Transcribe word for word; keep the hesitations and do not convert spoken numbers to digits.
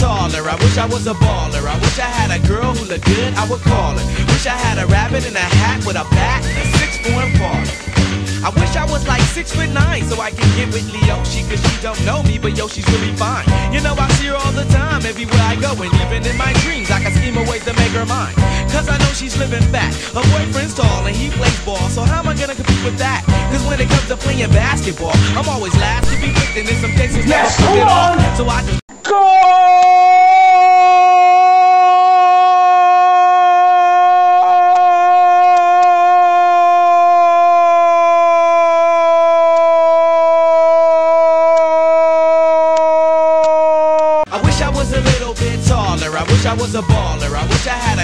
taller. I wish I was a baller. I wish I had a girl who looked good, I would call her. Wish I had a rabbit in a hat with a bat and a six-form father. I wish I was like six foot nine so I can get with Leoshi, cause she don't know me, but yo, she's really fine. You know, I see her all the time, everywhere I go, and living in my dreams, I can scheme a way to make her mine. Cause I know she's living fat. Her boyfriend's tall and he plays ball, so how am I gonna compete with that? Cause when it comes to playing basketball, I'm always last to be picked, and in some cases yes, never put it on. So I just go. I wish I was a little bit taller. I wish I was a baller. I wish I had a